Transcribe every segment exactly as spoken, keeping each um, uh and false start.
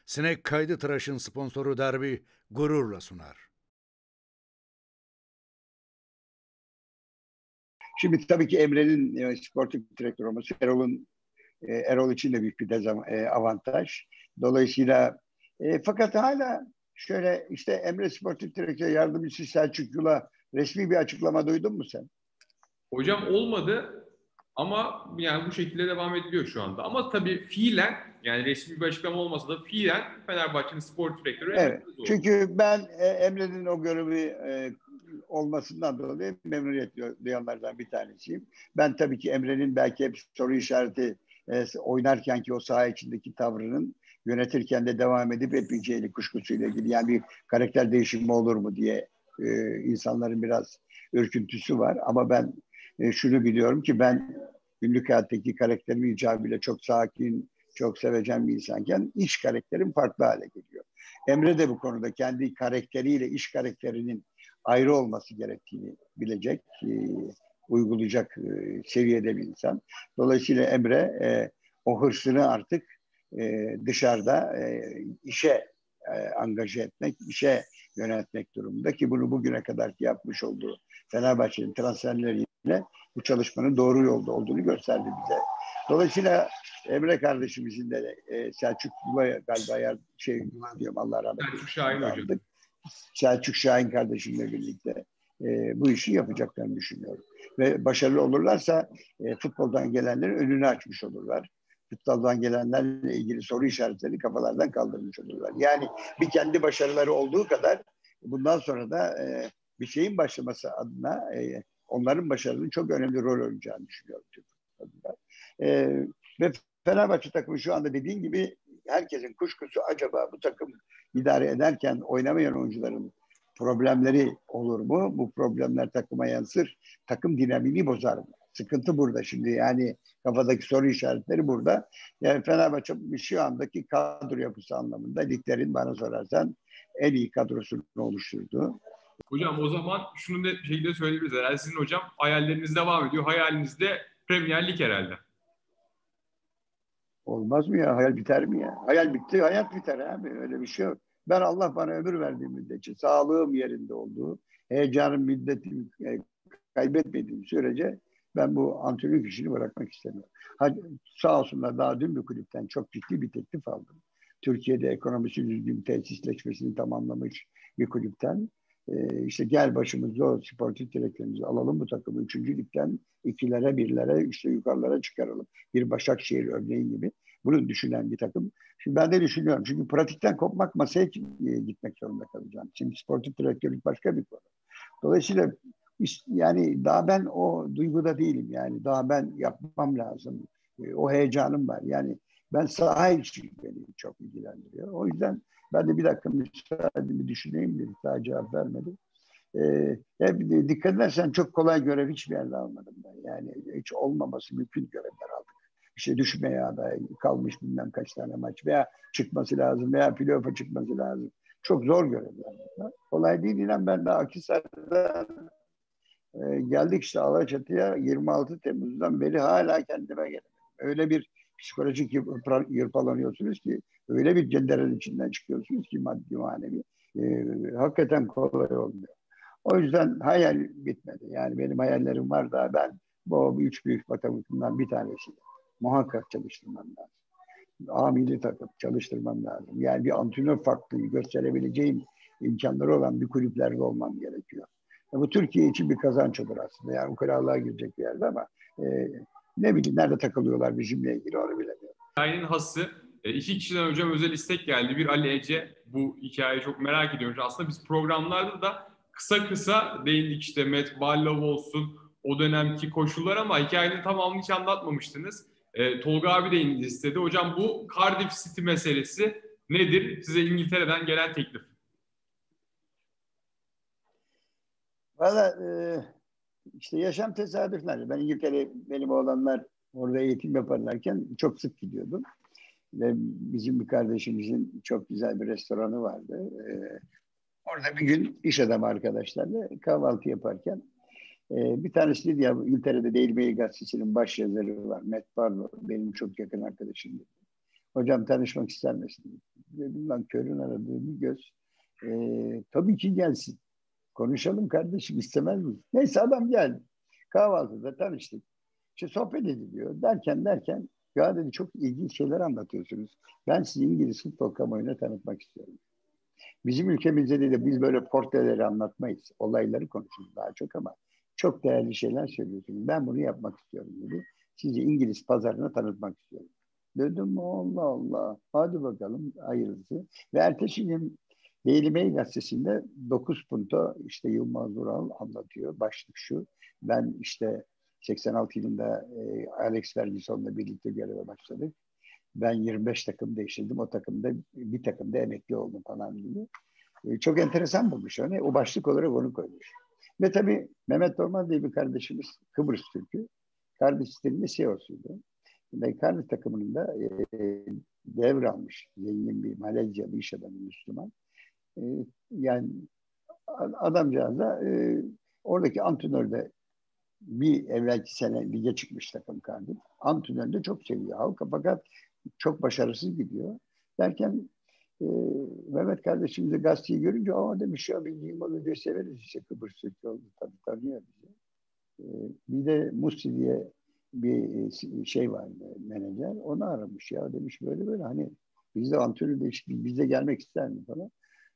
Sinek Kaydı Tıraş'ın sponsoru Derbi gururla sunar. Şimdi tabii ki Emre'nin e, sportif direktör olması Erol'un e, Erol için de büyük bir dezam, e, avantaj. Dolayısıyla e, fakat hala şöyle işte Emre sportif direktör yardımcısı Selçuk Yula resmi bir açıklama duydun mu sen? Hocam olmadı ama yani bu şekilde devam ediliyor şu anda. Ama tabii fiilen yani resmi bir açıklama olmasa da fiilen Fenerbahçe'nin spor direktörü Emre Evet. Belözoğlu. Çünkü ben e, Emre'nin o görevi e, olmasından dolayı memnuniyet duyanlardan bir tanesiyim. Ben tabii ki Emre'nin belki hep soru işareti e, oynarken ki o saha içindeki tavrının yönetirken de devam edip hep bir kuşkusuyla ilgili yani bir karakter değişimi olur mu diye e, insanların biraz ürküntüsü var. Ama ben e, şunu biliyorum ki ben günlük hayattaki karakterim icabıyla çok sakin, çok sevecen bir insanken iç karakterim farklı hale geliyor. Emre de bu konuda kendi karakteriyle iş karakterinin ayrı olması gerektiğini bilecek, e, uygulayacak e, seviyede bir insan. Dolayısıyla Emre e, o hırsını artık e, dışarıda e, işe e, angaje etmek, işe yöneltmek durumunda ki bunu bugüne kadar yapmış olduğu Fenerbahçe'nin transferleriyle bu çalışmanın doğru yolda olduğunu gösterdi bize. Dolayısıyla Emre kardeşimizin de e, Selçuk Yula galiba yer, şey Yula diyorum Allah rahmet eylesin. Selçuk Şahin hocam. Selçuk Şahin kardeşimle birlikte e, bu işi yapacaklarını düşünüyorum. Ve başarılı olurlarsa e, futboldan gelenlerin önünü açmış olurlar. Futboldan gelenlerle ilgili soru işaretlerini kafalardan kaldırmış olurlar. Yani bir kendi başarıları olduğu kadar bundan sonra da e, bir şeyin başlaması adına e, onların başarının çok önemli rol oynayacağını düşünüyorum Türk futbolunda. E, ve Fenerbahçe takımı şu anda dediğin gibi herkesin kuşkusu acaba bu takım idare ederken oynamayan oyuncuların problemleri olur mu? Bu problemler takıma yansır. Takım dinamini bozar mı? Sıkıntı burada şimdi yani kafadaki soru işaretleri burada. Yani Fenerbahçe şu andaki kadro yapısı anlamında liglerin bana sorarsan en iyi kadrosunu oluşturdu. Hocam o zaman şunu net bir şekilde söyleyebiliriz. Herhalde sizin hocam hayalleriniz devam ediyor. Hayaliniz de Premier Lig herhalde. Olmaz mı ya? Hayal biter mi ya? Hayal bitti, hayat biter abi. Öyle bir şey yok. Ben Allah bana ömür verdiği müddetçe, sağlığım yerinde olduğu, heyecanım, müddetim e, kaybetmediğim sürece ben bu antrenörlük işini bırakmak istemiyorum. Hadi, sağ olsunlar daha dün bir kulüpten çok ciddi bir teklif aldım. Türkiye'de ekonomisi düzgün tesisleşmesini tamamlamış bir kulüpten. Ee, işte gel başımızda o sportif direktörümüzü alalım bu takımı üçüncü ligden ikilere, birlere, işte yukarılara çıkaralım. Bir Başakşehir örneği gibi. Bunu düşünen bir takım. Şimdi ben de düşünüyorum. Çünkü pratikten kopmak masaya gitmek zorunda kalacağım. Şimdi sportif direktörlük başka bir konu. Dolayısıyla yani daha ben o duyguda değilim yani. Daha ben yapmam lazım. O heyecanım var. Yani ben saha için beni çok ilgilendiriyor. O yüzden ben de bir dakika müsaademi düşüneyim dedim. Daha cevap vermedim. Ee, hep dikkat edersen çok kolay görev hiçbir yerde almadım ben. Yani hiç olmaması mümkün görevler aldık. İşte düşmeye aday kalmış bilmem kaç tane maç veya çıkması lazım veya playoff'a çıkması lazım. Çok zor görevler. Kolay değil. İnan ben de Akhisar'da e, geldik işte Alaçatı'ya yirmi altı Temmuz'dan beri hala kendime gelemedim. Öyle bir psikolojik yırpalanıyorsunuz ki öyle bir cenderenin içinden çıkıyorsunuz ki maddi manevi. E, hakikaten kolay olmuyor. O yüzden hayal bitmedi. Yani benim hayallerim var da ben bu üç büyük matematikten bir tanesi muhakkak çalıştırmam lazım. A milli takım çalıştırmam lazım. Yani bir antrenör farklılığı gösterebileceğim imkanları olan bir kulüplerde olmam gerekiyor. Ya bu Türkiye için bir kazanç olur aslında. Yani ukalalığa girecek bir yerde ama e, ne bileyim nerede takılıyorlar bizimle ilgili onu bilemiyorum. Hikayenin hası e, iki kişiden hocam özel istek geldi. Bir Ali Ece bu hikayeyi çok merak ediyoruz. Aslında biz programlarda da kısa kısa değindik işte Matt Barlow olsun o dönemki koşullar ama hikayenin tamamını hiç anlatmamıştınız. E, Tolga abi de indi istedi. Hocam bu Cardiff City meselesi nedir? Size İngiltere'den gelen teklif. Valla e, işte yaşam tesadüfler. Ben İngiltere benim oğlanlar orada eğitim yaparlarken çok sık gidiyordum. Ve bizim bir kardeşimizin çok güzel bir restoranı vardı. Ee, orada bir gün iş adamı arkadaşlarla kahvaltı yaparken e, bir tanesi dedi ya İngiltere'de Daily Mail gazetesinin baş yazarı var. Matt Barlow benim çok yakın arkadaşım dedi. Hocam tanışmak ister misin? Dedim lan körün aradığı bir göz. Ee, tabii ki gelsin. Konuşalım kardeşim, istemez miyiz? Neyse adam geldi. Kahvaltıda tanıştık. İşte sohbet ediliyor. Derken derken ya dedi çok ilginç şeyler anlatıyorsunuz. Ben sizi İngiliz futbol kamuoyuna tanıtmak istiyorum. Bizim ülkemizde de biz böyle portreleri anlatmayız. Olayları konuşuruz daha çok ama çok değerli şeyler söylüyorsunuz. Ben bunu yapmak istiyorum dedi. Sizi İngiliz pazarına tanıtmak istiyorum. Dedim Allah Allah. Hadi bakalım hayırlısı. Ve ertesi gün Daily Mail gazetesinde dokuz punto işte Yılmaz Vural anlatıyor. Başlık şu. Ben işte seksen altı yılında e, Alex Ferguson'la birlikte göreve başladık. Ben yirmi beş takım değiştirdim. O takımda bir takımda emekli oldum falan gibi. E, çok enteresan bulmuş. Yani o başlık olarak onu koymuş. Ve tabii Mehmet Orman diye bir kardeşimiz Kıbrıs Türk'ü. Kardeş sisteminde C E O'suydu. Ve Kardeş takımının da e, devralmış. Zengin bir Malezyalı iş adamı Müslüman. E, yani adamcağız da e, oradaki antrenör de bir evvelki sene lige çıkmış takım Kardeş. Antrenör de çok seviyor halka fakat çok başarısız gidiyor. Derken e, Mehmet kardeşimiz de gazeteyi görünce aa demiş ya biz Yılmaz Hoca'yı severiz işte Kıbrıs Türk'ü oldu tabii tanıyor bizi. E, bir de Musi diye bir şey vardı menajer onu aramış ya demiş böyle böyle hani biz de antrenör değişikliği biz de gelmek ister mi falan.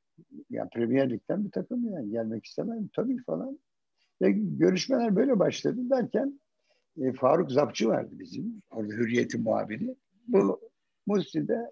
Yani Premier Lig'den bir takım yani gelmek istemem tabii falan. Ve görüşmeler böyle başladı derken e, Faruk Zapçı vardı bizim orada Hürriyet'in muhabiri. Bu Musi de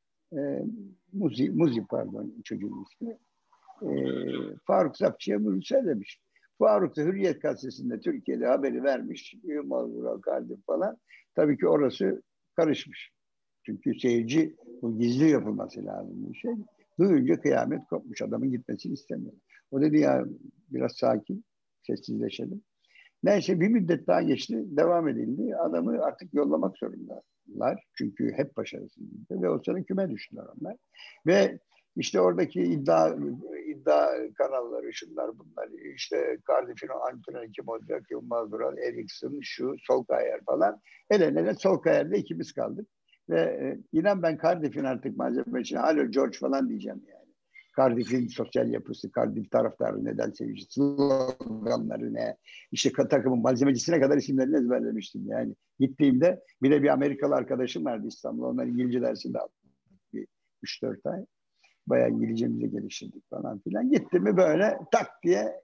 e, Muzi, Muzi pardon çocuğun ismi. E, Faruk Zapçı'ya bunu söylemiş. Faruk da Hürriyet gazetesinde Türkiye'de haberi vermiş. Yılmaz Vural Kardeş falan. Tabii ki orası karışmış. Çünkü seyirci bu gizli yapılması lazım bir şey. Duyunca kıyamet kopmuş. Adamın gitmesini istemiyor. O dedi ya biraz sakin, sessizleşelim. Neyse bir müddet daha geçti, devam edildi. Adamı artık yollamak zorundalar. Çünkü hep başarısızdı ve o sene küme düştüler onlar. Ve işte oradaki iddia iddia kanalları şunlar bunlar işte Cardiff'in antrenörü kim olacak? Yılmaz Vural, Eriksson, şu Solskjaer falan. El ele Solskjaer'le ikimiz kaldık. Ve e, inan ben Cardiff'in artık malzemesine alo George falan diyeceğim yani. Cardiff'in sosyal yapısı, Cardiff taraftarı neden sevici, sloganları ne, işte takımın malzemecisine kadar isimlerini ezberlemiştim yani. Gittiğimde bir de bir Amerikalı arkadaşım vardı İstanbul'da, onlar İngilizce dersi de aldım bir üç dört ay. Bayağı İngilizcemizi geliştirdik falan filan. Gittim mi böyle tak diye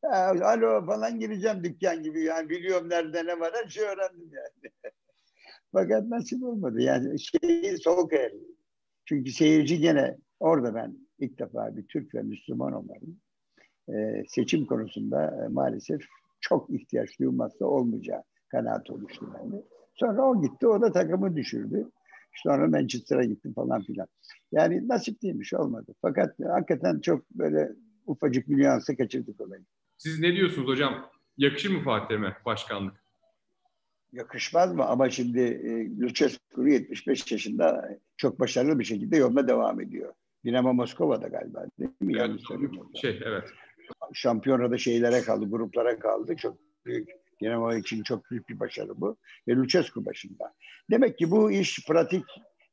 alo falan gireceğim dükkan gibi yani biliyorum nerede ne var her şey öğrendim yani. Fakat nasip olmadı yani şey soğuk eğri. Çünkü seyirci gene orada ben ilk defa bir Türk ve Müslüman olmanın e, seçim konusunda e, maalesef çok ihtiyaç duyulmazsa olmayacağı kanaat oluştu bende. Sonra o gitti, o da takımı düşürdü. Sonra Manchester'a gittim falan filan. Yani nasip değilmiş, olmadı. Fakat hakikaten çok böyle ufacık bir nüansı kaçırdık olayı. Siz ne diyorsunuz hocam? Yakışır mı Fatih Terim'e başkanlık? Yakışmaz mı? Ama şimdi e, Lucescu yetmiş beş yaşında çok başarılı bir şekilde yoluna devam ediyor. Dinamo Moskova'da galiba değil mi? Evet, Yanlış söylüyorum. şey, evet. Şampiyonada şeylere kaldı, gruplara kaldı. Çok büyük, Dinamo için çok büyük bir başarı bu. Ve Lucescu başında. Demek ki bu iş pratik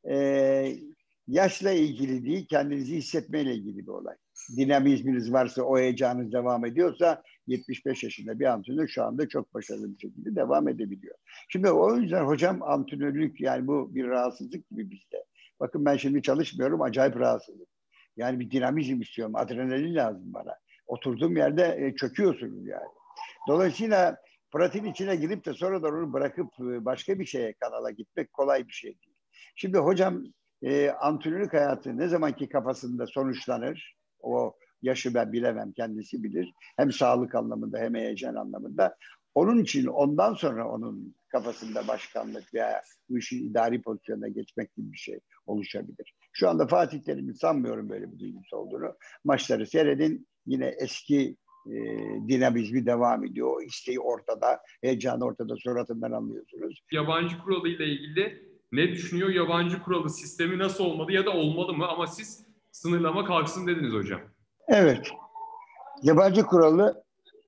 e, yaşla ilgili değil, kendinizi hissetmeyle ilgili bir olay. Dinamizminiz varsa, o heyecanınız devam ediyorsa yetmiş beş yaşında bir antrenör şu anda çok başarılı bir şekilde devam edebiliyor. Şimdi o yüzden hocam antrenörlük yani bu bir rahatsızlık gibi bizde. Bakın ben şimdi çalışmıyorum, acayip rahatsızım. Yani bir dinamizm istiyorum, adrenalin lazım bana. Oturduğum yerde e, çöküyorsunuz yani. Dolayısıyla pratiğin içine girip de sonra da onu bırakıp e, başka bir şeye kanala gitmek kolay bir şey değil. Şimdi hocam e, antrenörlük hayatı ne zamanki kafasında sonuçlanır, o yaşı ben bilemem, kendisi bilir. Hem sağlık anlamında hem heyecan anlamında. Onun için ondan sonra onun kafasında başkanlık veya bu işin idari pozisyonuna geçmek gibi bir şey oluşabilir. Şu anda Fatih Terim'in sanmıyorum böyle bir duygusu olduğunu. Maçları seyredin, yine eski e, dinamizmi devam ediyor. O isteği ortada, heyecanı ortada, suratından anlıyorsunuz. Yabancı kuralı ile ilgili ne düşünüyor? Yabancı kuralı sistemi nasıl olmalı ya da olmalı mı? Ama siz sınırlama kalksın dediniz hocam. Evet. Yabancı kuralı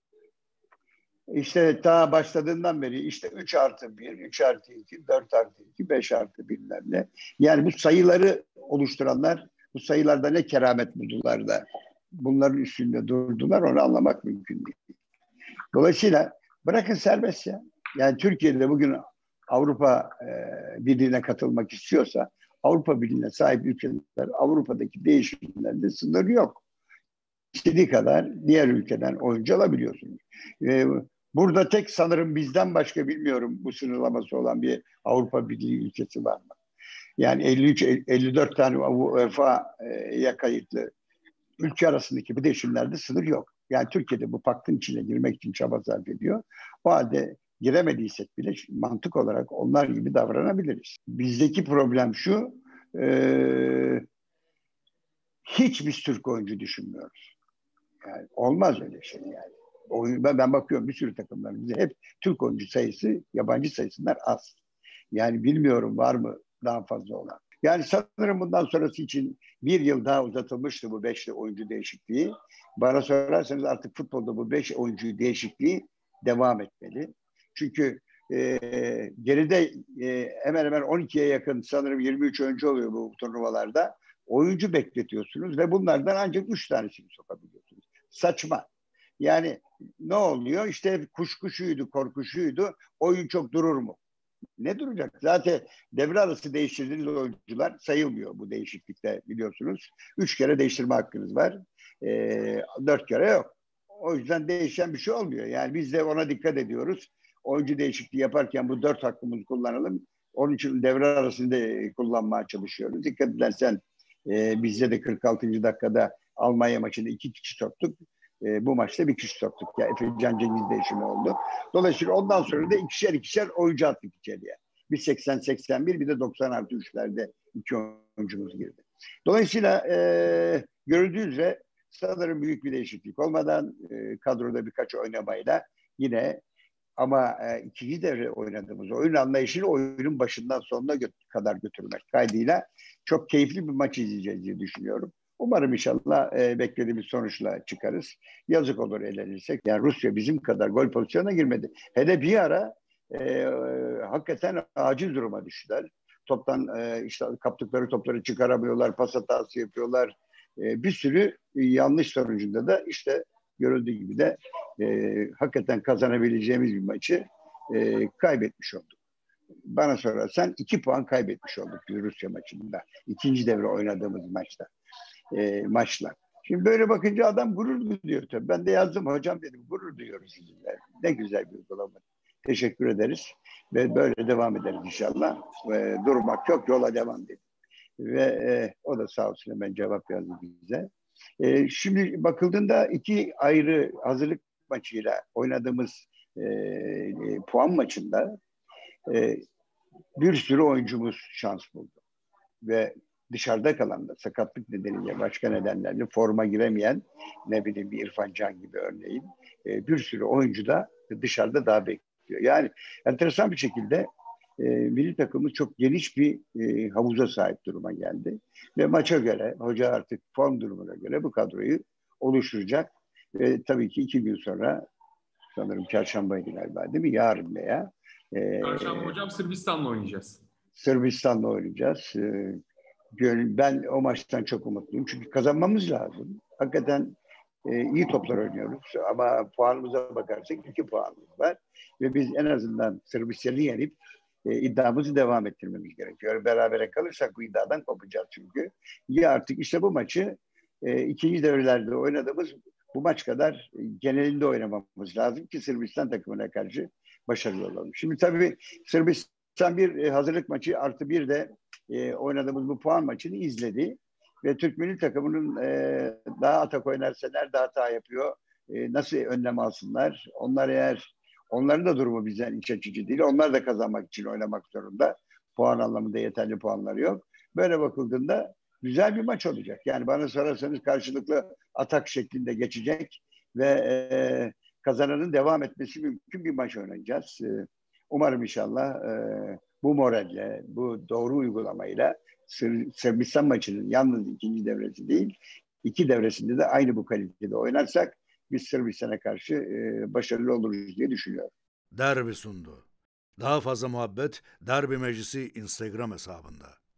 İşte daha başladığından beri işte üç artı bir, üç artı iki, dört artı iki, beş artı bilmem ne. Yani bu sayıları oluşturanlar Bu sayılarda ne keramet buldular da bunların üstünde durdular, onu anlamak mümkün değil. Dolayısıyla bırakın serbest ya. Yani Türkiye'de bugün Avrupa e, Birliği'ne katılmak istiyorsa Avrupa Birliği'ne sahip ülkeler Avrupa'daki değişimlerde sınır yok. İstediği kadar diğer ülkeden oyuncu alabiliyorsunuz. E, burada tek sanırım bizden başka bilmiyorum bu sınırlaması olan bir Avrupa Birliği ülkesi var mı? Yani elli üç elli dört tane UEFA'ya kayıtlı ülke arasındaki bu değişimlerde sınır yok. Yani Türkiye'de bu paktın içine girmek için çaba sarf ediyor. O halde giremediysek bile mantık olarak onlar gibi davranabiliriz. Bizdeki problem şu, e, hiç biz Türk oyuncu düşünmüyoruz. Yani olmaz öyle şey yani. Oyun, ben, ben bakıyorum bir sürü takımlarımızda hep Türk oyuncu sayısı, yabancı sayısından az. Yani bilmiyorum var mı daha fazla olan. Yani sanırım bundan sonrası için bir yıl daha uzatılmıştı bu beşli oyuncu değişikliği. Bana sorarsanız artık futbolda bu beş oyuncu değişikliği devam etmeli. Çünkü e, geride e, hemen hemen on ikiye yakın sanırım yirmi üç oyuncu oluyor bu turnuvalarda. Oyuncu bekletiyorsunuz ve bunlardan ancak üç tanesini sokabiliyorsunuz. Saçma. Yani ne oluyor? İşte kuşkuşuydu, korkuşuydu. Oyun çok durur mu? Ne duracak? Zaten devre arası değiştirdiğiniz oyuncular sayılmıyor bu değişiklikte biliyorsunuz. Üç kere değiştirme hakkınız var. E, dört kere yok. O yüzden değişen bir şey olmuyor. Yani biz de ona dikkat ediyoruz. Oyuncu değişikliği yaparken bu dört hakkımızı kullanalım. Onun için devre arasında kullanmaya çalışıyoruz. Dikkat edersen e, bizde de kırk altıncı dakikada Almanya maçında iki kişi soktuk. E, bu maçta bir kişi soktuk. Ya Efe Can Cengiz değişimi oldu. Dolayısıyla ondan sonra da ikişer ikişer oyuncu attık içeriye. Bir seksen seksen bir bir de doksan artı üçlerde iki oyuncumuz girdi. Dolayısıyla e, görüldüğü üzere sanırım büyük bir değişiklik olmadan e, kadroda birkaç oynamayla yine ama e, ikinci devre oynadığımız oyun anlayışını oyunun başından sonuna gö- kadar götürmek kaydıyla çok keyifli bir maç izleyeceğiz diye düşünüyorum. Umarım inşallah e, beklediğimiz sonuçla çıkarız. Yazık olur elenirsek. Yani Rusya bizim kadar gol pozisyonuna girmedi. Hele bir ara e, hakikaten acil duruma düştüler. Toptan e, işte kaptıkları topları çıkaramıyorlar, pas hatası yapıyorlar. E, bir sürü yanlış sonucunda da işte görüldüğü gibi de e, hakikaten kazanabileceğimiz bir maçı e, kaybetmiş olduk. Bana sorarsan iki puan kaybetmiş olduk Rusya maçında. İkinci devre oynadığımız maçta. E, maçla. Şimdi böyle bakınca adam gurur duyuyor tabii. Ben de yazdım hocam dedim gurur duyuyoruz sizinle. Ne güzel bir uygulama. Teşekkür ederiz. Ve böyle devam ederiz inşallah. E, durmak yok yola devam dedim. Ve e, o da sağ olsun hemen cevap yazdı bize. E, şimdi bakıldığında iki ayrı hazırlık maçıyla oynadığımız e, e, puan maçında e, bir sürü oyuncumuz şans buldu. Ve dışarıda kalan da sakatlık nedeniyle başka nedenlerle forma giremeyen ne bileyim bir İrfan Can gibi örneğin e, bir sürü oyuncu da dışarıda daha bekliyor. Yani enteresan bir şekilde e, milli takımımız çok geniş bir e, havuza sahip duruma geldi. Ve maça göre hoca artık form durumuna göre bu kadroyu oluşturacak. Ve tabii ki iki gün sonra sanırım çarşambaydı galiba değil mi? Yarın veya e, Perşembe hocam Sırbistan'la oynayacağız. Sırbistan'la oynayacağız. E, ben o maçtan çok umutluyum. Çünkü kazanmamız lazım. Hakikaten e, iyi toplar oynuyoruz. Ama puanımıza bakarsak iki puanımız var. Ve biz en azından Sırbistan'ı yenip e, iddiamızı devam ettirmemiz gerekiyor. Berabere kalırsak bu iddiadan kopacağız çünkü. Ya artık işte bu maçı e, ikinci devrelerde oynadığımız bu maç kadar e, genelinde oynamamız lazım ki Sırbistan takımına karşı başarılı olalım. Şimdi tabii Sırbistan bir e, hazırlık maçı artı bir de e, oynadığımız bu puan maçını izledi. Ve Türk milli takımının e, daha atak oynarsa nerede hata yapıyor, e, nasıl önlem alsınlar. Onlar eğer onların da durumu bizden iç açıcı değil. Onlar da kazanmak için oynamak zorunda. Puan anlamında yeterli puanları yok. Böyle bakıldığında güzel bir maç olacak. Yani bana sorarsanız karşılıklı atak şeklinde geçecek ve e, kazananın devam etmesi mümkün bir maç oynayacağız. E, umarım inşallah e, bu moralle, bu doğru uygulamayla Sırbistan maçının yalnız ikinci devresi değil, iki devresinde de aynı bu kalitede oynarsak biz Sırbistan'a karşı e, başarılı oluruz diye düşünüyorum. Derbi sundu. Daha fazla muhabbet Derbi Meclisi Instagram hesabında.